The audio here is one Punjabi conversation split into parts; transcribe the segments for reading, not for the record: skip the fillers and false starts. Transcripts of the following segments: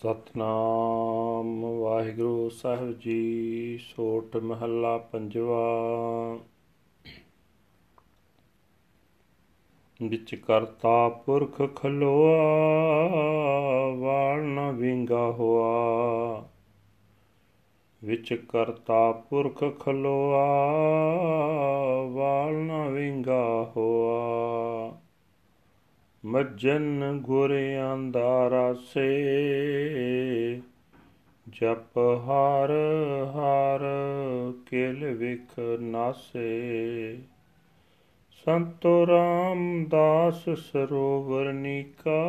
ਸਤਨਾਮ ਵਾਹਿਗੁਰੂ ਸਾਹਿਬ ਜੀ। ਸੋਠ ਮਹੱਲਾ ਪੰਜਵਾ। ਵਿੱਚ ਕਰਤਾ ਪੁਰਖ ਖਲੋਆ, ਵਾਲ ਨ ਵਿੰਗਾ ਹੋਆ। ਵਿੱਚ ਕਰਤਾ ਪੁਰਖ ਖਲੋਆ, ਵਾਲ ਨ ਵਿੰਗਾ ਹੋਆ। ਮੱਜਨ ਗੁਰਿਆਂ ਦਾ ਰਾਸੇ, ਜਪ ਹਰ ਹਰ ਕਿਲ ਵਿਖ ਨਾਸੇ। ਸੰਤੋ ਰਾਮਦਾਸ ਸਰੋਵਰ ਨੀਕਾ,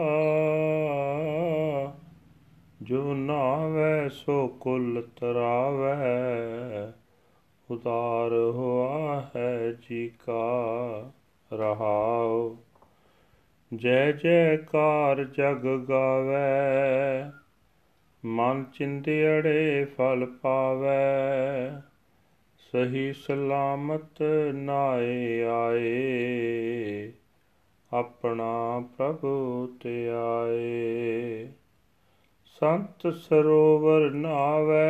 ਜੋ ਨਾਵੈ ਸੋ ਕੁਲ ਤਰਾਵੈ। ਉਦਾਰ ਹੋਆ ਹੈ ਜੀ ਕਾ ਰਹਾਉ। ਜੈ ਜੈਕਾਰ ਜਗ ਗਾਵੈ, ਮਨ ਚਿੰਦਿਅੜੇ ਫਲ ਪਾਵੈ। ਸਹੀ ਸਲਾਮਤ ਨਾਇ ਆਏ, ਆਪਣਾ ਪ੍ਰਭੂ ਧਿਆਏ। ਸੰਤ ਸਰੋਵਰ ਨਾਵੈ,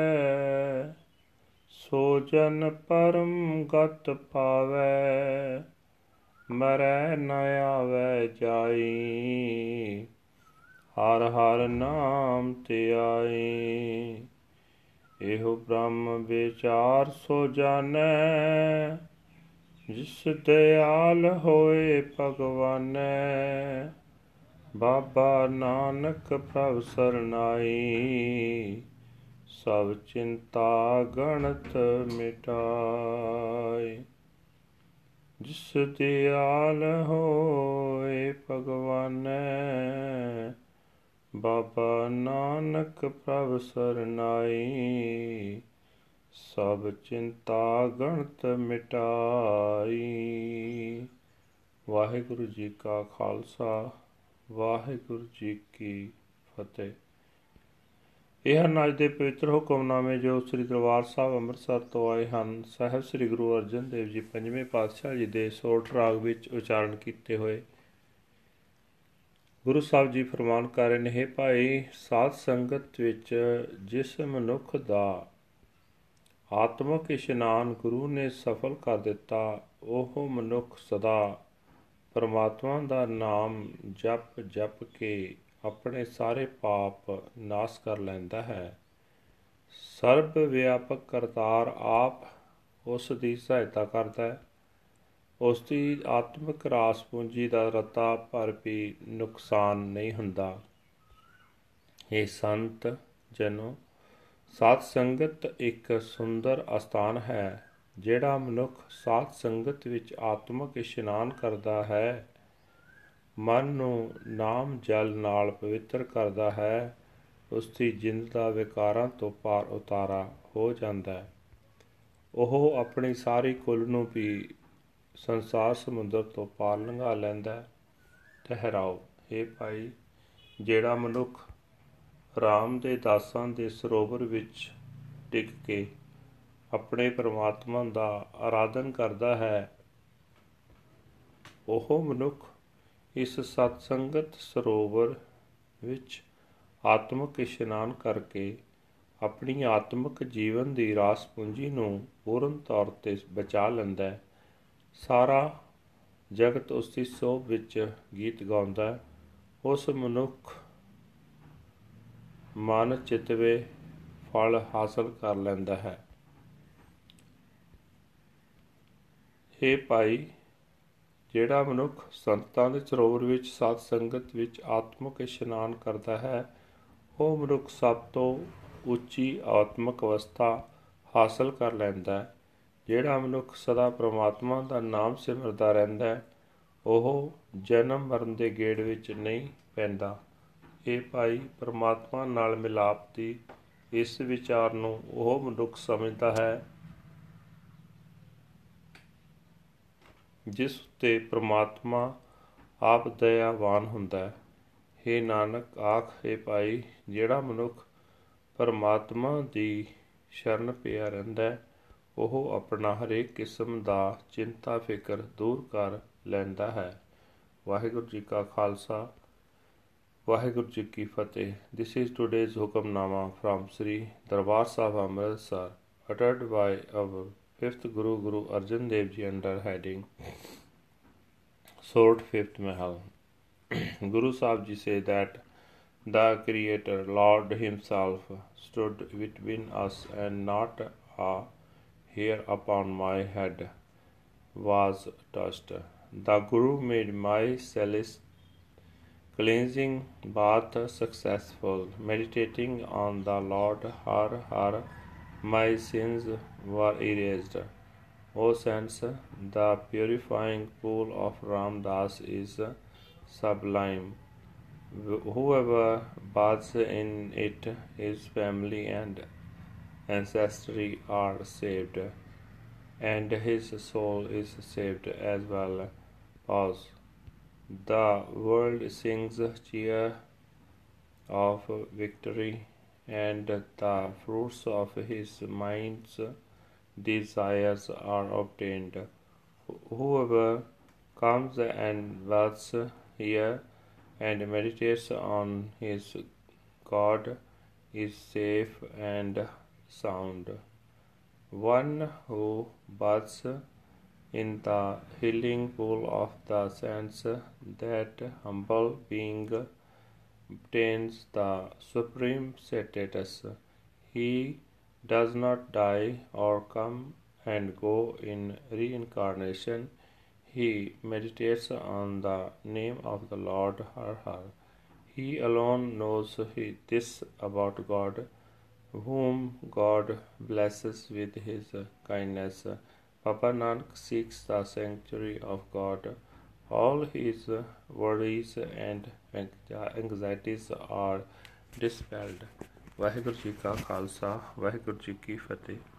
ਸੋ ਜਨ ਪਰਮ ਗਤ ਪਾਵੈ। ਮਰੈ ਨ ਆਵੈ ਜਾਈ, ਹਰ ਹਰ ਨਾਮ ਧਿਆਈ। ਇਹੋ ਬ੍ਰਹਮ ਵਿਚਾਰ ਸੋ ਜਾਣੈ, ਜਿਸ ਦਿਆਲ ਹੋਏ ਭਗਵਾਨੈ। ਬਾਬਾ ਨਾਨਕ ਪ੍ਰਭ ਸਰਨਾਈ, ਸਭ ਚਿੰਤਾ ਗਣਤ ਮਿਟਾਈ। ਜਿਸ ਦਿਆਲ ਹੋਏ ਭਗਵਾਨੈ, ਬਾਬਾ ਨਾਨਕ ਪ੍ਰਭ ਸਰਨਾਈ। ਸਭ ਚਿੰਤਾ ਗਣਤ ਮਿਟਾਈ। ਵਾਹਿਗੁਰੂ ਜੀ ਕਾ ਖਾਲਸਾ, ਵਾਹਿਗੁਰੂ ਜੀ ਕੀ ਫਤਿਹ। ਇਹ ਹਨ ਅੱਜ ਦੇ ਪਵਿੱਤਰ ਹੁਕਮਨਾਮੇ ਜੋ ਸ੍ਰੀ ਦਰਬਾਰ ਸਾਹਿਬ ਅੰਮ੍ਰਿਤਸਰ ਤੋਂ ਆਏ ਹਨ। ਸਾਹਿਬ ਸ੍ਰੀ ਗੁਰੂ ਅਰਜਨ ਦੇਵ ਜੀ ਪੰਜਵੇਂ ਪਾਤਸ਼ਾਹ ਜੀ ਦੇ ਸੋਠ ਰਾਗ ਵਿੱਚ ਉਚਾਰਨ ਕੀਤੇ ਹੋਏ। ਗੁਰੂ ਸਾਹਿਬ ਜੀ ਫਰਮਾਨ ਕਰ ਰਹੇ ਨੇ, ਹੇ ਭਾਈ, ਸਾਧ ਸੰਗਤ ਵਿੱਚ ਜਿਸ ਮਨੁੱਖ ਦਾ ਆਤਮਕ ਇਸ਼ਨਾਨ ਗੁਰੂ ਨੇ ਸਫਲ ਕਰ ਦਿੱਤਾ, ਉਹ ਮਨੁੱਖ ਸਦਾ ਪਰਮਾਤਮਾ ਦਾ ਨਾਮ ਜਪ ਜਪ ਕੇ ਆਪਣੇ ਸਾਰੇ ਪਾਪ ਨਾਸ ਕਰ ਲੈਂਦਾ ਹੈ। ਸਰਬ ਵਿਆਪਕ ਕਰਤਾਰ ਆਪ ਉਸ ਦੀ ਸਹਾਇਤਾ ਕਰਦਾ ਹੈ। ਉਸ ਦੀ ਆਤਮਿਕ ਰਾਸ ਪੂੰਜੀ ਦਾ ਰਤਾ ਭਰ ਵੀ ਨੁਕਸਾਨ ਨਹੀਂ ਹੁੰਦਾ। ਇਹ ਸੰਤ ਜਨੋ, ਸਾਧ ਸੰਗਤ ਇੱਕ ਸੁੰਦਰ ਅਸਥਾਨ ਹੈ। ਜਿਹੜਾ ਮਨੁੱਖ ਸਾਧ ਸੰਗਤ ਵਿੱਚ ਆਤਮਿਕ ਇਸ਼ਨਾਨ ਕਰਦਾ ਹੈ, ਮਨ ਨੂੰ ਨਾਮ ਜਲ ਨਾਲ ਪਵਿੱਤਰ ਕਰਦਾ ਹੈ, ਉਸ ਦੀ ਜਿੰਦ ਦਾ ਵਿਕਾਰਾਂ ਤੋਂ ਪਾਰ ਉਤਾਰਾ ਹੋ ਜਾਂਦਾ ਹੈ। ਉਹ ਆਪਣੀ ਸਾਰੀ ਕੁੱਲ ਨੂੰ ਵੀ ਸੰਸਾਰ ਸਮੁੰਦਰ ਤੋਂ ਪਾਰ ਲੰਘਾ ਲੈਂਦਾ ਹੈ। ਠਹਿਰਾਓ, ਹੇ ਭਾਈ, ਜਿਹੜਾ ਮਨੁੱਖ ਰਾਮ ਦੇ ਦਾਸਾਂ ਦੇ ਸਰੋਵਰ ਵਿੱਚ ਡਿੱਗ ਕੇ ਆਪਣੇ ਪਰਮਾਤਮਾ ਦਾ ਆਰਾਧਨ ਕਰਦਾ ਹੈ, ਉਹ ਮਨੁੱਖ ਇਸ ਸਤਸੰਗਤ ਸਰੋਵਰ ਵਿੱਚ ਆਤਮਿਕ ਇਸ਼ਨਾਨ ਕਰਕੇ ਆਪਣੀ ਆਤਮਿਕ ਜੀਵਨ ਦੀ ਰਾਸ ਪੂੰਜੀ ਨੂੰ ਪੂਰਨ ਤੌਰ 'ਤੇ ਬਚਾ ਲੈਂਦਾ ਹੈ। ਸਾਰਾ ਜਗਤ ਉਸ ਦੀ ਸੋਭ ਵਿੱਚ ਗੀਤ ਗਾਉਂਦਾ ਹੈ। ਉਸ ਮਨੁੱਖ ਮਨ ਚਿਤਵੇ ਫਲ ਹਾਸਲ ਕਰ ਲੈਂਦਾ ਹੈ। ਹੇ ਭਾਈ, ਜਿਹੜਾ ਮਨੁੱਖ ਸੰਤਾਂ ਦੇ ਸਰੋਵਰ ਵਿੱਚ ਸਤ ਸੰਗਤ ਵਿੱਚ ਆਤਮਿਕ ਇਸ਼ਨਾਨ ਕਰਦਾ ਹੈ, ਉਹ ਮਨੁੱਖ ਸਭ ਤੋਂ ਉੱਚੀ ਆਤਮਿਕ ਅਵਸਥਾ ਹਾਸਲ ਕਰ ਲੈਂਦਾ ਹੈ। ਜਿਹੜਾ ਮਨੁੱਖ ਸਦਾ ਪਰਮਾਤਮਾ ਦਾ ਨਾਮ ਸਿਮਰਦਾ ਰਹਿੰਦਾ ਹੈ, ਉਹ ਜਨਮ ਮਰਨ ਦੇ ਗੇੜ ਵਿੱਚ ਨਹੀਂ ਪੈਂਦਾ। ਇਹ ਭਾਈ, ਪਰਮਾਤਮਾ ਨਾਲ ਮਿਲਾਪ ਦੀ ਇਸ ਵਿਚਾਰ ਨੂੰ ਉਹ ਮਨੁੱਖ ਸਮਝਦਾ ਹੈ ਜਿਸ ਉੱਤੇ ਪਰਮਾਤਮਾ ਆਪ ਦਇਆਵਾਨ ਹੁੰਦਾ ਹੈ। ਹੇ ਨਾਨਕ, ਆਖ, ਹੇ ਭਾਈ, ਜਿਹੜਾ ਮਨੁੱਖ ਪਰਮਾਤਮਾ ਦੀ ਸ਼ਰਨ ਪਿਆ ਰਹਿੰਦਾ, ਉਹ ਆਪਣਾ ਹਰੇਕ ਕਿਸਮ ਦਾ ਚਿੰਤਾ ਫਿਕਰ ਦੂਰ ਕਰ ਲੈਂਦਾ ਹੈ। ਵਾਹਿਗੁਰੂ ਜੀ ਕਾ ਖਾਲਸਾ, ਵਾਹਿਗੁਰੂ ਜੀ ਕੀ ਫਤਿਹ। This is today's Hukamnama from Sri Darbar Sahib Amritsar, uttered by our fifth Guru, Guru Arjan Dev Ji, under heading Sort Fifth Mahal. Guru Sahib Ji say that the Creator, Lord Himself, stood between us, and not a hair upon my head was touched. The Guru made my celestial cleansing bath successful. Meditating on the Lord Har Har, my sins were erased. O saints, the purifying pool of Ram Das is sublime. Whoever bathes in it, his family and ancestry are saved, and his soul is saved as well. Pause. The world sings cheer of victory, and the fruits of his mind's desires are obtained. Whoever comes and dwells here and meditates on his God is safe and sound. One who bathes in the healing pool of the saints, that humble being obtains the supreme status. He does not die or come and go in reincarnation. He meditates on the name of the Lord Har Har. He alone knows this about God, whom God blesses with his kindness. Baba Nanak seeks the sanctuary of God. All his worries and anxieties are dispelled. Waheguru ji ਕਾ ਖਾਲਸਾ, ਵਾਹਿਗੁਰੂ ਜੀ ਕੀ ਫਤਿਹ।